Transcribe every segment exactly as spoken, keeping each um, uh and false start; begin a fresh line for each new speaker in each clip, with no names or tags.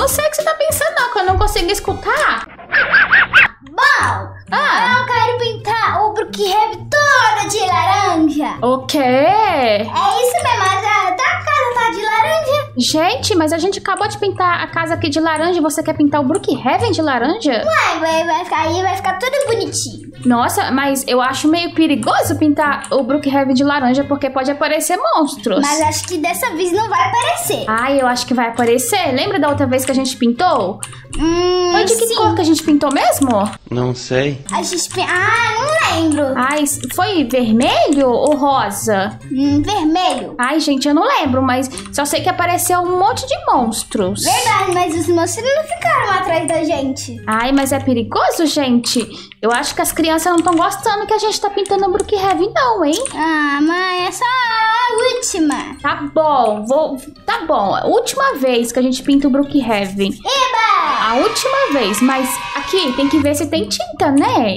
sei o que você tá pensando, não, que eu não consigo escutar.
Bom,
Ah.
eu quero pintar o Brookhaven todo de laranja.
O quê?
É isso mesmo, a da casa tá de laranja.
Gente, mas a gente acabou de pintar a casa aqui de laranja e você quer pintar o Brookhaven de laranja?
Vai, vai, vai ficar aí, vai ficar tudo bonitinho.
Nossa, mas eu acho meio perigoso pintar o Brookhaven de laranja porque pode aparecer monstros.
Mas acho que dessa vez não vai aparecer.
Ai, eu acho que vai aparecer. Lembra da outra vez que a gente pintou?
Hum,
Foi de que
sim.
cor que a gente pintou mesmo?
Não sei.
A gente... pe- Ah, não lembro.
Ai, foi vermelho ou rosa?
Hum, vermelho.
Ai, gente, eu não lembro, mas só sei que apareceu um monte de monstros.
Verdade, mas os monstros não ficaram atrás da gente.
Ai, mas é perigoso, gente. Eu acho que as crianças não estão gostando que a gente tá pintando o Brookhaven, não, hein?
Ah, mãe, é só a última.
Tá bom, vou... Tá bom, a última vez que a gente pinta o Brookhaven.
Eba!
A última vez, mas aqui tem que ver se tem tinta, né?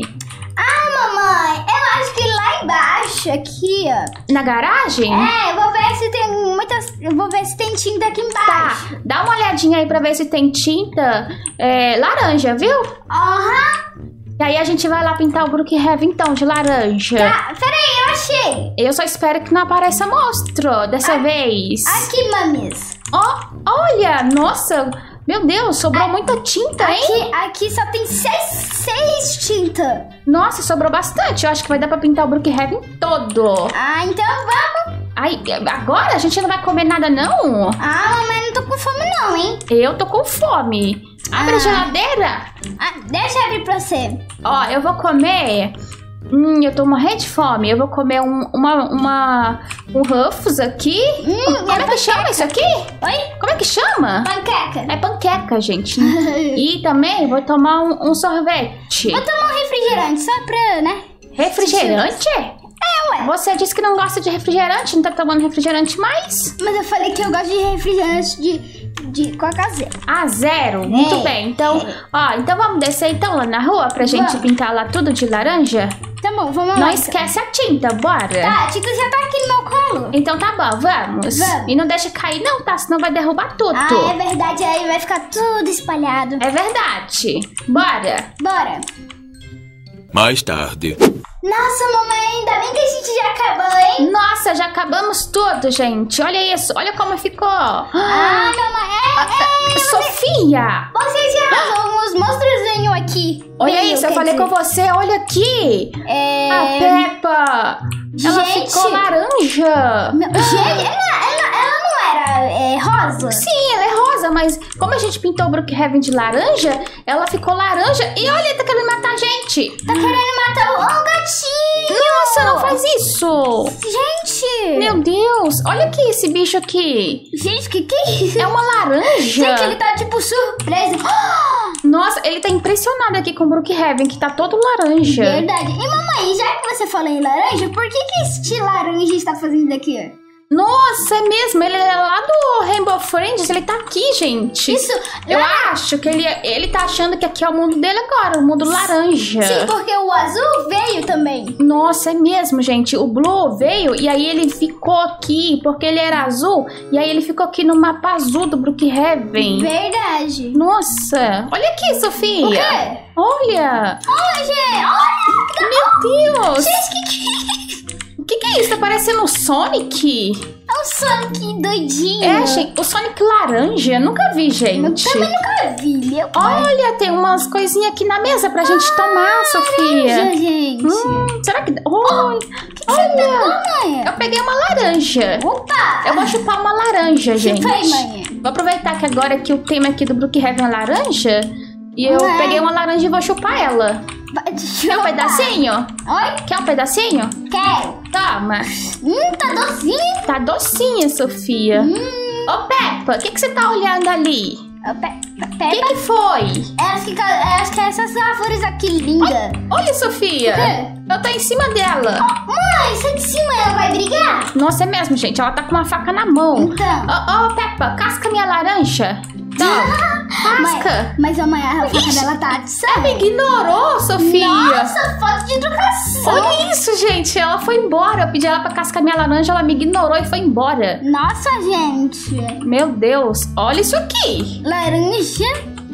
Ah, mamãe, eu acho que lá embaixo, aqui, ó.
Na garagem?
É, eu vou ver se tem muitas... Eu vou ver se tem tinta aqui
Tá,
embaixo.
dá uma olhadinha aí pra ver se tem tinta é, laranja, viu?
Aham.
E aí a gente vai lá pintar o Brookhaven então, de laranja.
Tá, peraí, eu achei.
Eu só espero que não apareça monstro dessa vez.
Aqui, mamis.
Ó, olha, nossa, meu Deus, sobrou muita tinta, hein?
Aqui, aqui só tem seis, seis tintas.
Nossa, sobrou bastante. Eu acho que vai dar pra pintar o Brookhaven todo.
Ah, então vamos.
Ai, agora a gente não vai comer nada, não?
Ah, mamãe, não tô com fome não, hein?
Eu tô com fome. Abre
Ah.
a geladeira.
Ah, deixa eu abrir pra você.
Ó, eu vou comer... Hum, eu tô morrendo de fome. Eu vou comer um, uma, uma... Um Ruffles aqui.
Hum,
Como é que chama isso aqui?
Oi?
Como é que chama?
Panqueca.
É panqueca, gente. E também vou tomar um, um sorvete.
Vou tomar um refrigerante só pra, né?
Refrigerante?
É, ué.
Você disse que não gosta de refrigerante, não tá tomando refrigerante mais?
Mas eu falei que eu gosto de refrigerante de, de Coca Zero.
Ah, zero? Muito bem. Então, ó, então vamos descer então lá na rua pra gente
Vamos.
pintar lá tudo de laranja?
Tá bom, vamos
Não
lá.
esquece a tinta, bora.
Tá, a Tita já tá aqui no meu colo.
Então tá bom, vamos.
Vamos.
E não deixa cair não, tá? Senão vai derrubar tudo.
Ah, é verdade, aí vai ficar tudo espalhado.
É verdade. Bora.
Bora.
Mais tarde.
Nossa, mamãe, ainda bem que a gente já acabou, hein?
Nossa, já acabamos tudo, gente. Olha isso, olha como ficou.
Ah, mamãe, é, é,
Sofia!
você tirou uns monstros aqui.
Olha
Veio,
isso, eu
quer
falei
dizer.
com você, olha aqui.
É...
A Peppa. Ela
Gente.
ficou laranja.
Não, gente, ela, ela, ela não era é, rosa?
Sim, ela é rosa, mas como a gente pintou o Brookhaven de laranja, ela ficou laranja. E olha, tá querendo matar a gente.
Tá querendo matar o, o gatinho.
Nossa, não faz isso.
Gente.
Meu Deus, olha aqui esse bicho aqui.
Gente, que que é isso?
É uma laranja.
Gente, ele tá tipo surpresa.
Nossa, ele tá impressionado aqui com o Brookhaven, que tá todo laranja.
Verdade. E mamãe, já que você falou em laranja, por que que este laranja está fazendo aqui?
Nossa, é mesmo, ele é lá do Rainbow Friends, ele tá aqui, gente.
Isso,
Eu
lá-
acho que ele, ele tá achando que aqui é o mundo dele agora, o mundo laranja.
Sim, porque o azul veio também.
Nossa, é mesmo, gente. O Blue veio e aí ele ficou aqui, porque ele era azul, e aí ele ficou aqui no mapa azul do Brookhaven.
Verdade.
Nossa, olha aqui, Sofia.
O quê?
Olha.
Olha, gente, olha.
Meu Deus.
Gente, que que
O que, que é isso? Tá parecendo o Sonic?
é o Sonic doidinho?
É, gente, o Sonic laranja. Nunca vi,
Eu
gente.
também nunca vi, meu pai.
Olha, tem umas coisinhas aqui na mesa pra gente tomar, Sofia.
Laranja, gente.
Hum, será que... Olha, olha.
Mãe.
Eu peguei uma laranja.
Opa.
Eu vou chupar uma laranja, gente.
Chupa aí, mãe.
Vou aproveitar que agora que o tema aqui do Brookhaven é laranja. E eu
Ué.
peguei uma laranja e vou chupar ela.
Vai,
Quer um pedacinho?
Oi?
Quer um pedacinho?
Quero.
Toma.
Hum, tá docinho.
Tá docinha, Sofia.
Hum.
Ô, Peppa, o que, que você tá olhando ali?
Ô, Pe- Pe-
O que,
Peppa.
que foi?
É, acho que, é, acho que é essas árvores aqui linda.
Olha, Sofia.
O quê?
Eu tô em cima dela.
Mãe, sai de cima, ela vai brigar?
Nossa, é mesmo, gente. Ela tá com uma faca na mão.
Então.
Ô, ô, Peppa, casca minha laranja. Toma. Casca.
Mas, mas a mãe, a faca dela tá de
Ela me ignorou, Sofia.
Nossa, falta de educação.
Olha isso, gente, ela foi embora. Eu pedi ela pra cascar minha laranja, ela me ignorou e foi embora.
Nossa, gente.
Meu Deus, olha isso aqui.
Laranja.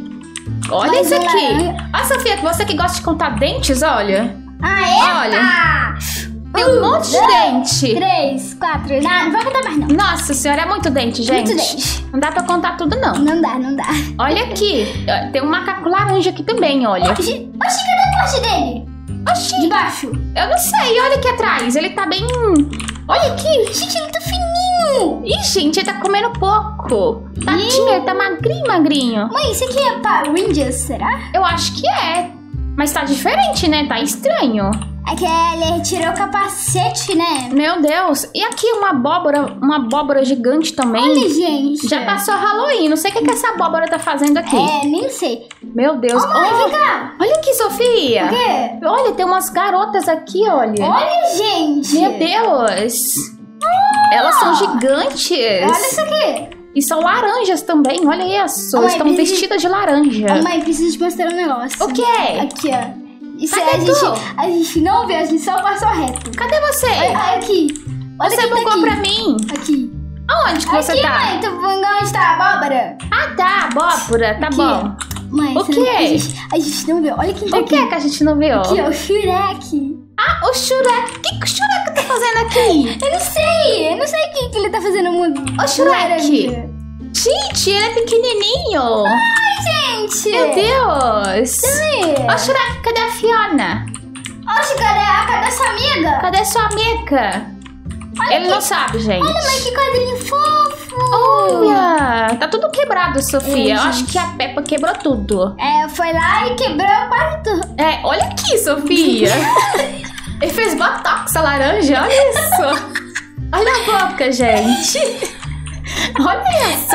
Olha
Mas
isso
é
aqui.
laranja.
Ah, Sofia, você que gosta de contar dentes, olha.
Ah, é?
Olha. Tem um monte de
dois,
dente.
Três, quatro. Não, não vai contar mais, não.
Nossa senhora, é muito dente, gente.
Muito dente.
Não dá pra contar tudo, não.
Não dá, não dá.
Olha aqui. Tem um macaco laranja aqui também, olha.
Oxi, oxi, cadê a parte dele?
Oxi.
De baixo.
Eu não sei, olha aqui atrás. Ele tá bem... Olha aqui.
Gente, ele tá fininho.
Ih, gente, ele tá comendo pouco. Tadinho, ele tá magrinho, magrinho.
Mãe, isso aqui é Power Rangers, será?
Eu acho que é. Mas tá diferente, né? Tá estranho.
É que ele retirou o capacete, né?
Meu Deus. E aqui uma abóbora, uma abóbora gigante também.
Olha, gente.
Já passou Halloween. Não sei o que, que essa abóbora tá fazendo aqui.
É, nem sei.
Meu Deus.
Ô, mãe,
Oh,
vem cá.
olha aqui, Sofia.
O quê?
Olha, tem umas garotas aqui, olha.
Olha, gente.
Meu Deus. Elas são gigantes.
Olha isso aqui.
E são laranjas também, olha isso.
Ô, mãe,
Estão
preciso-
vestidas de laranja.
Ô, mãe, preciso te mostrar um negócio.
O quê?
Aqui, ó. Isso
Cadê
é, a,
tu?
gente, a gente não vê, a gente só passou reto.
Cadê você?
Olha, olha aqui. Olha
Você
quem tá
bugou
aqui.
pra mim.
Aqui.
Aonde que você
aqui,
tá?
mãe, tu vendo onde tá a abóbora?
Ah, tá, abóbora, tá
Aqui.
bom.
Mãe,
O
você
quê?
não- A gente, a gente não vê. Olha quem tá
O
aqui.
que é que a gente não viu?
Aqui, ó, o Shrek.
Ah, o Shrek. O que, que o Shrek tá fazendo aqui?
Eu não sei, eu não sei o que, que ele tá fazendo no
Ô, Shrek.
laranja.
Gente, ele é pequenininho.
Ai, gente.
Meu Deus.
Ai.
Ô, Shrek, cadê a Fiona?
Oxe, cadê, a- cadê sua amiga?
Cadê sua amiga?
Olha
Ele
que-
não sabe, gente.
Olha, mãe, que quadrinho fofo.
Olha, tá tudo quebrado, Sofia.
É,
Eu acho
gente.
que a Peppa quebrou tudo.
É, foi lá e quebrou quase tudo.
É, olha aqui, Sofia. Ele fez botox a laranja, olha isso. Olha a boca, gente. Olha isso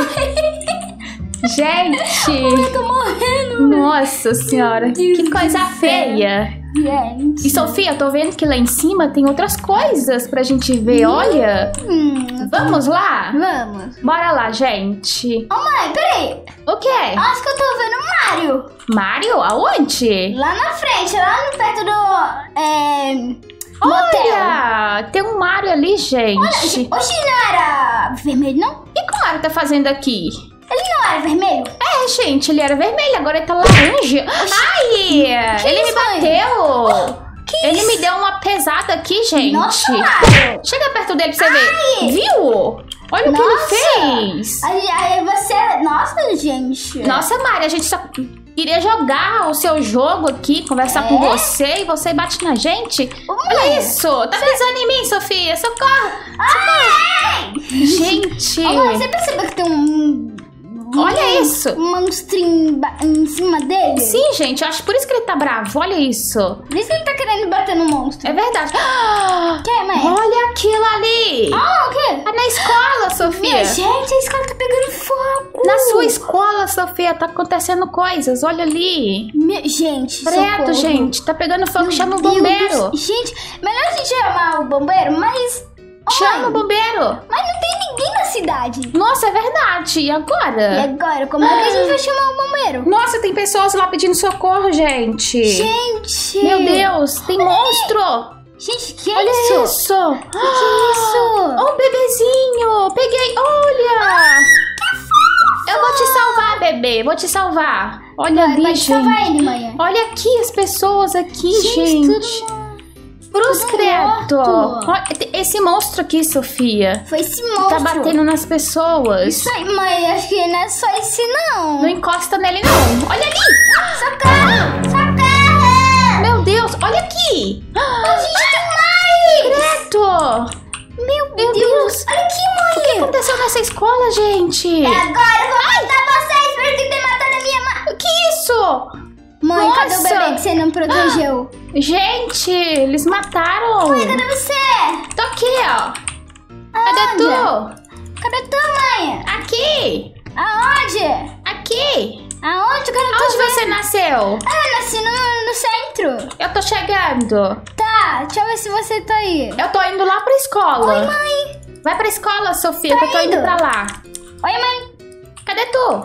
aqui. Gente.
Eu tô morrendo.
Nossa senhora, que
Deus
coisa
do céu.
feia.
Gente.
E Sofia, eu tô vendo que lá em cima tem outras coisas pra gente ver, olha.
Hum,
Vamos lá?
vamos.
Bora lá, gente.
Ô, mãe, peraí.
O quê?
Acho que eu tô vendo o Mario.
Mario? Aonde?
Lá na frente, lá no perto do... É... motel.
Olha, tem um Mario ali, gente.
Oxi, não era vermelho, não?
E o que o Mario tá fazendo aqui?
Ele não era vermelho?
É, gente, ele era vermelho, agora ele tá laranja. Ai, ele me
isso, mãe?
bateu.
Que
Ele
isso?
me deu uma pesada aqui, gente.
Nossa, Mario.
Chega perto dele pra você ver. Viu? Olha o que
Nossa.
ele fez.
Aí, aí você... Nossa, gente.
Nossa, Mari, a gente só queria jogar o seu jogo aqui, conversar
É?
com você e você bate na gente. Olha isso. Tá pisando em mim, Sofia. Socorro.
Ai!
Gente.
Ô, mãe, você percebeu que tem um...
Olha isso.
Um monstrinho ba- em cima dele?
Sim, gente, eu acho por isso que ele tá bravo. Olha isso.
Por isso que ele tá querendo bater no monstro.
É verdade. Ah,
Que, mãe?
olha aquilo ali.
Ah, o quê?
Tá na escola, Sofia.
Minha gente, a escola tá pegando fogo.
Na sua escola, Sofia, tá acontecendo coisas. Olha ali.
Minha, gente,
Credo,
socorro.
gente. Tá pegando fogo. Chama o
Meu
bombeiro.
Deus. Gente, melhor a gente chamar o bombeiro, mas... Ô,
Chama
mãe,
o bombeiro.
Mas não tem ninguém na cidade.
Nossa, é verdade. E
E
agora?
agora, como é que a gente vai chamar o bombeiro?
Nossa, tem pessoas lá pedindo socorro, gente.
Gente!
Meu Deus, tem monstro.
Gente, que
Olha
isso?
isso.
Que isso?
Oh, um bebezinho. Peguei. Olha. Eu vou te salvar, bebê. Vou te salvar. Olha ali,
Pode
gente.
salvar ele, mãe.
Olha aqui as pessoas aqui,
Gente,
gente. Cruz
tudo
credo.
morto.
Olha, esse monstro aqui, Sofia,
Foi esse monstro.
tá batendo nas pessoas.
Isso aí, mãe, acho que não é só esse, não.
Não encosta nele, não. Olha ali.
Socorro! Socorro!
Meu Deus, olha aqui.
A gente tem mais!
Credo.
Meu,
Meu Deus.
Olha aqui, mãe.
O que aconteceu nessa escola, gente?
É agora eu vou matar vocês por ter matado a minha mãe.
Que isso?
Mãe, cadê o
Nossa.
bebê que você não protegeu?
Gente, eles mataram.
Mãe, cadê você?
Tô aqui, ó. Cadê
Aonde?
tu?
Cadê tua mãe?
Aqui.
Aonde?
Aqui.
Aonde? Eu quero
Onde você nasceu?
Ah, eu nasci no, no centro.
Eu tô chegando.
Tá, deixa eu ver se você tá aí.
Eu tô indo lá pra escola.
Oi, mãe.
Vai pra escola, Sofia,
Tô
que eu tô indo
indo.
pra lá.
Oi, mãe.
Cadê tu?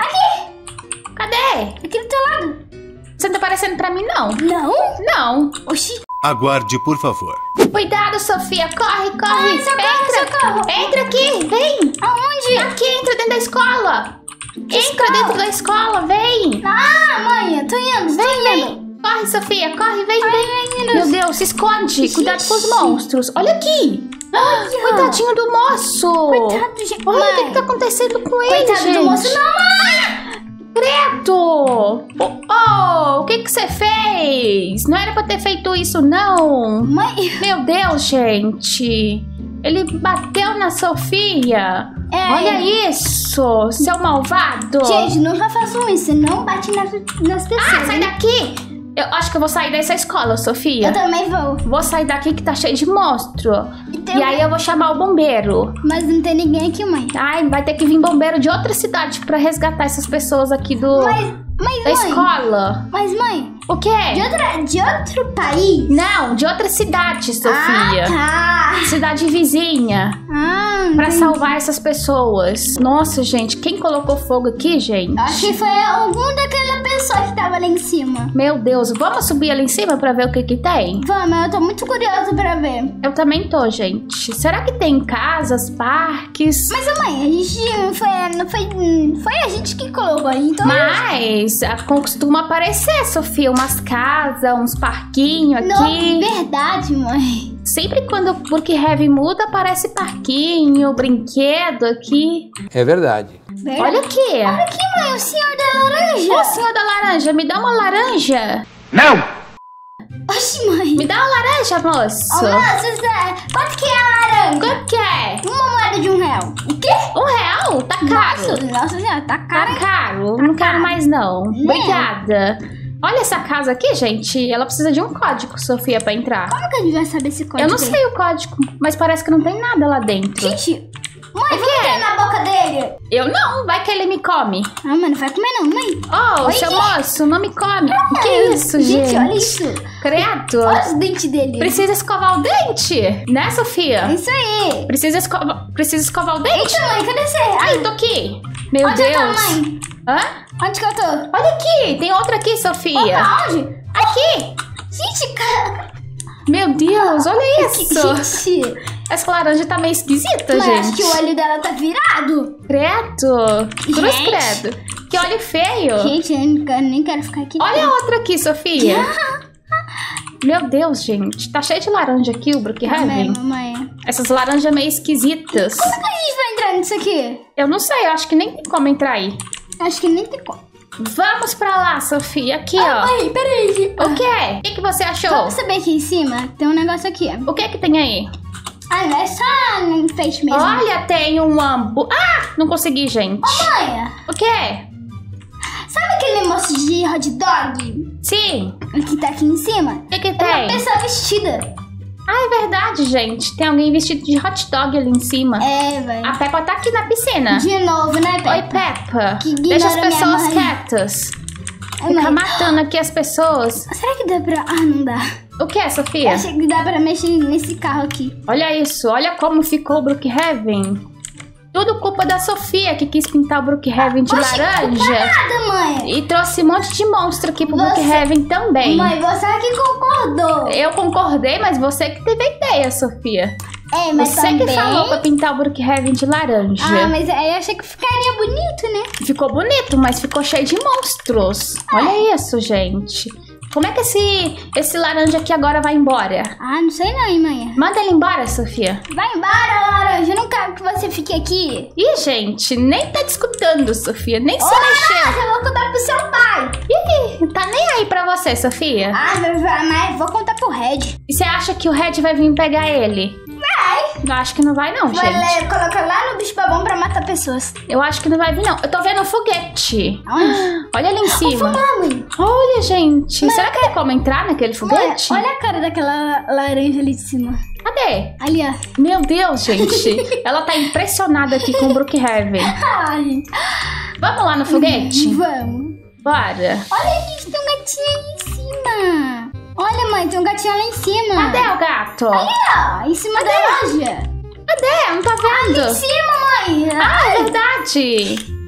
Aqui.
Cadê?
Aqui do teu lado.
Você não tá aparecendo pra mim, não.
Não?
Não.
Oxi.
Aguarde, por favor.
Cuidado, Sofia. Corre, corre.
Ai, socorro,
entra.
socorro.
Entra aqui. Vem.
Aonde?
Aqui, entra dentro da escola. Entra
escola?
dentro da escola. Vem.
Ah, mãe, eu tô indo, tô
Vem,
indo.
vem. Corre, Sofia. Corre, vem,
Ai,
vem.
meninos.
Meu Deus, se esconde.
Gente.
Cuidado com os monstros. Olha aqui.
Olha.
Coitadinho do moço.
Coitado, gente.
Olha o
Mãe.
que, que tá acontecendo com ele,
Coitado
gente.
do moço, não, mãe.
Credo! Oh, oh, o que que você fez? Não era pra ter feito isso, não.
Mãe.
Meu Deus, gente. Ele bateu na Sofia.
É.
Olha isso, seu malvado.
Gente, nunca façam isso. Não bate nas, nas pessoas.
Ah, sai daqui. Eu acho que eu vou sair dessa escola, Sofia.
Eu também vou.
Vou sair daqui que tá cheio de monstro.
Então-
E aí eu vou chamar o bombeiro.
Mas não tem ninguém aqui, mãe.
Ai, vai ter que vir bombeiro de outra cidade pra resgatar essas pessoas aqui do
Mas, mas
da
mãe.
escola.
Mas, mãe,
O quê?
de, outra, de outro país?
Não, de outra cidade, Sofia.
Ah, tá.
Cidade vizinha.
Ah,
Pra
entendi.
salvar essas pessoas. Nossa, gente, quem colocou fogo aqui, gente?
Acho que foi algum daquela pessoa que tava lá em cima.
Meu Deus, vamos subir ali em cima pra ver o que que tem?
Vamos, eu tô muito curiosa pra ver.
Eu também tô, gente. Será que tem casas, parques?
Mas, mãe, a gente não foi, não foi, foi a gente que colocou, então...
Mas ah, costuma aparecer, Sofia, umas casas, uns parquinhos
Não,
aqui.
verdade, mãe.
Sempre quando o Brookhaven muda, aparece parquinho, brinquedo aqui.
É verdade.
Verdade.
Olha aqui.
Olha aqui, mãe, o senhor da laranja.
Ô, senhor da laranja, me dá uma laranja.
Não!
Oxi, mãe.
Me dá uma laranja, moço.
Ô, moço, Zé, quanto que é a laranja?
Quanto que é?
Uma moeda de um real. O quê?
Um real? Tá caro.
Nossa, nossa senhora, tá caro.
Tá caro. Não quero mais, não.
Né?
Obrigada. Olha essa casa aqui, gente. Ela precisa de um código, Sofia, pra entrar.
Como que a gente vai saber esse código?
Eu não sei o código, mas parece que não tem nada lá dentro.
Gente, mãe,
O
vamos
quê?
entrar na boca dele.
Eu não, vai que ele me come.
Ah, mano, não vai comer não, mãe.
Oh,
Oi,
seu
gente.
moço, não me come. Que isso, gente?
Gente, olha isso.
Credo.
Olha os dentes dele.
Precisa escovar o dente, né,
É
Sofia?
isso aí.
Precisa, escova... Precisa escovar o dente?
Eita, mãe, cadê você?
Ai, tô aqui. Meu
Onde eu
Deus.
tô, mãe?
Hã?
Onde que eu tô?
Olha aqui, tem outra aqui, Sofia.
Opa, onde?
Aqui.
Gente, cara.
Meu Deus, olha
Que-
isso.
Gente,
Essa laranja tá meio esquisita,
mas
gente.
acho que o olho dela tá virado.
Credo. Cruz
Gente.
credo. Que olho feio.
Gente, eu nem quero- nem quero ficar aqui.
Olha a outra aqui, Sofia. Meu Deus, gente. Tá cheio de laranja aqui, o Brookhaven.
Mamãe.
Essas laranjas meio esquisitas.
Como que a gente vai entrar nisso aqui?
Eu não sei, eu acho que nem tem como entrar aí.
Acho que nem tem como.
Vamos pra lá, Sofia. Aqui, ó.
Ai, peraí.
O quê? O que, que você achou?
Vamos saber aqui em cima? Tem um negócio aqui.
O que que tem aí?
Ah, não é só um enfeite mesmo.
Olha, tem um ambu... Ah! Não consegui, gente.
Mãe,
O quê?
sabe aquele moço de hot dog
Sim.
que tá aqui em cima?
O que que
É uma
tem?
pessoa vestida.
Ah, é verdade, gente. Tem alguém vestido de hot dog ali em cima.
É, velho.
A Peppa tá aqui na piscina.
De novo, né,
Oi,
Peppa?
Peppa.
Que
Deixa as
ignora minha
pessoas
mãe.
quietas.
Ai,
Fica
mãe.
matando aqui as pessoas.
Será que dá pra... Ah, não dá.
O que,
Eu
Sofia?
achei que dá pra mexer nesse carro aqui.
Olha isso. Olha como ficou o Brookhaven. Tudo culpa da Sofia que quis pintar o Brookhaven de
Oxi,
laranja.
Nada, mãe.
E trouxe um monte de monstro aqui pro
Você-
Brookhaven também.
Mãe, você é que concordou.
Eu concordei, mas você que teve a ideia, Sofia.
É, mas
Você
também...
que falou pra pintar o Brookhaven de laranja.
Ah, mas aí eu achei que ficaria bonito, né?
Ficou bonito, mas ficou cheio de monstros. Olha isso, gente. Como é que esse, esse laranja aqui agora vai embora?
Ah, não sei não, hein, mãe.
Manda ele embora, Sofia.
Vai embora, laranja. Eu não quero que você fique aqui.
Ih, gente, nem tá te escutando, Sofia. Nem se
Ô,
mexeu.
laranja, eu vou contar pro seu pai.
Ih, tá nem aí pra você, Sofia.
Ah, mas, mas vou contar pro Red.
E você acha que o Red vai vir pegar ele?
Vai.
Eu acho que não vai não,
Vai
gente.
le- colocar lá no bicho babão pra matar pessoas.
Eu acho que não vai vir não. Eu tô vendo um foguete.
Aonde?
Olha ali em cima.
Fumar, mãe.
Olha, gente. Será que tem como entrar naquele
Mãe,
foguete?
olha a cara daquela laranja ali de cima.
Cadê?
Ali, ó.
Meu Deus, gente. Ela tá impressionada aqui com o Brookhaven.
Ah, gente.
Vamos lá no foguete?
Vamos.
Bora.
Olha, gente, tem um gatinho ali em cima. Olha, mãe, tem um gatinho lá em cima.
Cadê o gato?
Ali, ó, em cima da loja.
Cadê? Não tá
Em
vendo?
cima, mãe.
Ah, é verdade.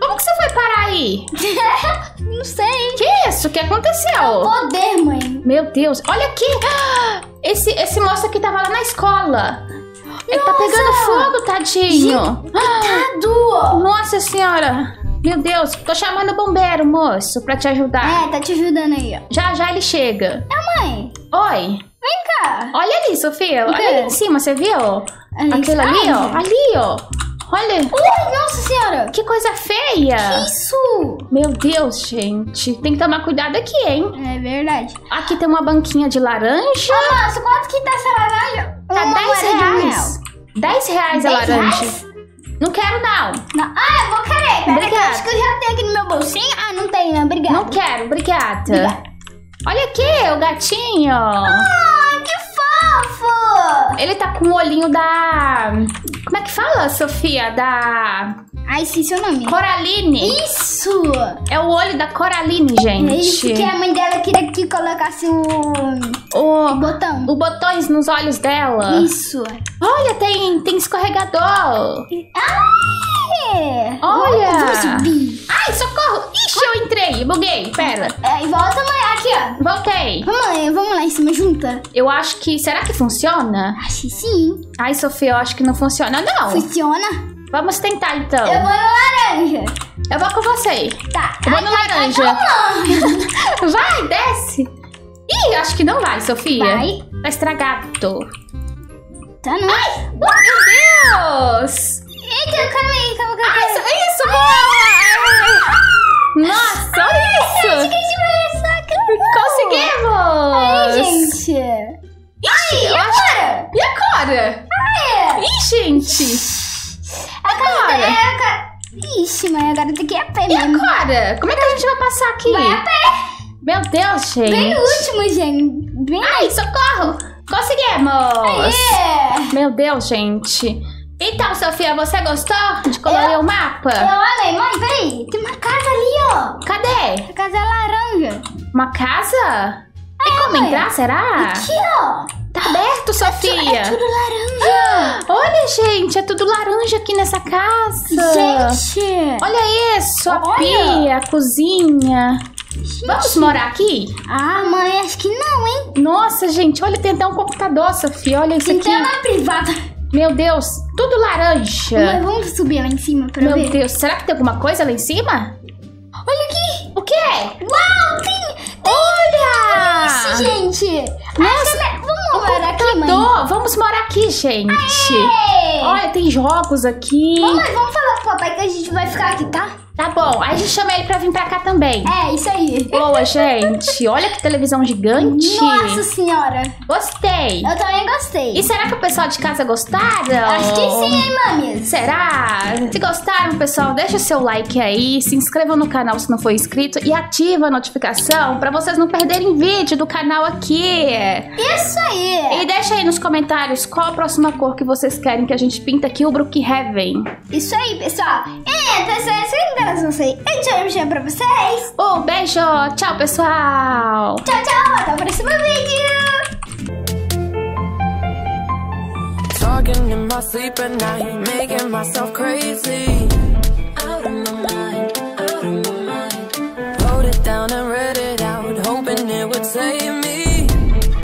Como que você foi parar aí?
Não sei.
Que isso? O que aconteceu?
Poder, mãe.
Meu Deus, olha aqui. Esse, esse moço aqui tava lá na escola. Ele tá
Nossa!
pegando fogo, tadinho.
Coitado.
Nossa senhora. Meu Deus, tô chamando o bombeiro, moço, pra te ajudar.
É, tá te ajudando aí, ó.
Já, já ele chega.
É, mãe.
Oi.
Vem cá.
Olha ali, Sofia.
O quê?
Olha ali em cima, você viu?
Ali em
Aquilo
cima?
ali, ó.
Aonde?
Ali, ó. Olha.
Ui, nossa senhora.
Que coisa feia.
Isso.
Meu Deus, gente. Tem que tomar cuidado aqui, hein?
É verdade.
Aqui tem uma banquinha de laranja.
Ô, moça, quanto que tá essa laranja?
Tá
Uma
dez
moeda de um
reais. dez reais a
dez
laranja.
reais?
Não quero, não.
Não. Ah, eu vou querer. Pera que eu
Obrigada.
acho que eu já tenho aqui no meu bolsinho. Ah, não tem, não. Obrigada.
Não quero, obrigada.
Obrigada.
Olha aqui, o gatinho.
Ah, que fofo.
Ele tá com o olhinho da... Como é que fala, Sofia? Da...
Ai, esqueci o nome.
Coraline.
Isso.
É o olho da Coraline, gente.
É isso que a mãe dela queria que colocasse o,
O...
o botão.
O botões nos olhos dela.
Isso.
Olha, tem, tem escorregador.
Ai.
Olha.
Vou subir.
Ai, socorro. Ixi, eu entrei. Buguei. Pera.
É, e volta, mãe. Aqui, ó.
Voltei.
Vamos lá, vamos lá em cima junta.
Eu acho que... Será que funciona?
Acho que sim.
Ai, Sofia, eu acho que não funciona, não.
Funciona.
Vamos tentar, então.
Eu vou no laranja.
Eu vou com você.
Tá.
Eu vou no
Ai, ai,
laranja.
ai, não.
Vai, desce. Ih, acho que não vai, Sofia.
Vai.
Tá estragado.
Tá não. Ai.
Meu Deus.
Eita, calma aí, calma, calma.
Ai, isso, isso, boa. Nossa, olha isso. Conseguimos.
Ai, gente.
Ixi, eu
e
acho...
agora?
E agora?
Ai.
Ih, gente.
Agora?
Agora?
É, agora. Ixi, mãe, agora tem que ir a pé
E
mesmo.
agora? Como é que a gente vai passar aqui?
Vai a pé.
Meu Deus, gente.
Bem no último, gente. Bem
Ai, socorro. Conseguimos.
É.
Meu Deus, gente. Então, Sofia, você gostou de colorir
Eu-
o mapa?
Eu amei. Mãe, peraí. Tem uma casa ali, ó.
Cadê?
A casa é laranja.
Uma casa? Tem como
mãe.
entrar, será?
Aqui, ó.
Tá aberto, Sofia.
É tudo laranja.
Olha, gente, é tudo laranja aqui nessa casa.
Gente.
Olha isso, a
Olha.
pia, a cozinha. Vamos morar aqui?
Ah, mãe, acho que não, hein?
Nossa, gente, olha, tem até um computador, Sofia. Olha isso
Tem
aqui.
até uma privada.
Meu Deus, tudo laranja.
Mãe, vamos subir lá em cima pra
Meu
ver?
Deus, será que tem alguma coisa lá em cima?
Olha aqui.
O quê?
Uau, tem...
Olha!
Isso, gente.
Nossa,
Acho que- Vamos morar aqui, mãe.
Tô, vamos morar aqui, gente.
Ei.
Olha, tem jogos aqui.
Mãe, vamos falar pro papai que a gente vai ficar aqui, tá?
Tá bom, aí a gente chama ele pra vir pra cá também.
É, isso aí.
Boa, gente. Olha que televisão gigante.
Nossa senhora.
Gostei.
Eu também gostei.
E será que o pessoal de casa gostaram?
Acho que sim, hein, mames?
Será? Se gostaram, pessoal, deixa o seu like aí, se inscreva no canal se não for inscrito e ativa a notificação pra vocês não perderem vídeo do canal aqui.
Isso aí.
E deixa aí nos comentários qual a próxima cor que vocês querem que a gente pinta aqui o Brookhaven.
Isso aí, pessoal. É, pessoal, esse é o sei. Eu te amo pra vocês.
Um beijo, tchau, pessoal.
Tchau, tchau. Até o próximo vídeo.
Talking in my sleep at night, making myself crazy. Out of my mind, out of my mind. Wrote it down and read it out, hoping it would save me.